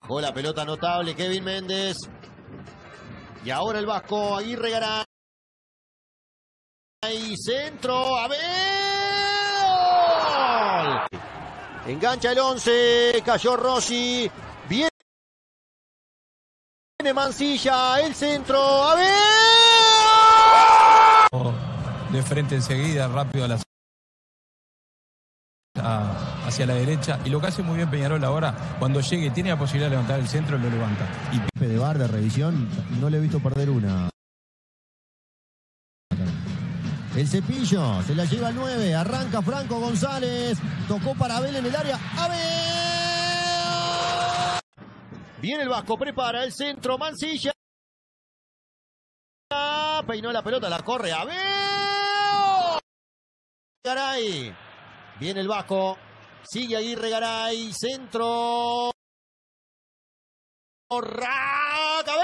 Jugó la pelota notable Kevin Méndez. Y ahora el Vasco, Aguirre Garay. Centro, a ver. Engancha el 11, cayó Rossi. Viene Mancilla, el centro, a ver. De frente enseguida, rápido hacia la derecha. Y lo que hace muy bien Peñarol ahora, cuando llegue, tiene la posibilidad de levantar el centro, lo levanta. Y de VAR de revisión, no le he visto perder una. El Cepillo, se la lleva al 9, arranca Franco González, tocó para Abel en el área, ¡a ver! Viene el Vasco, prepara el centro, Mancilla. Peinó la pelota, la corre, a ver. Garay. Viene el Vasco, sigue Aguirre Garay, centro. ¡A ver!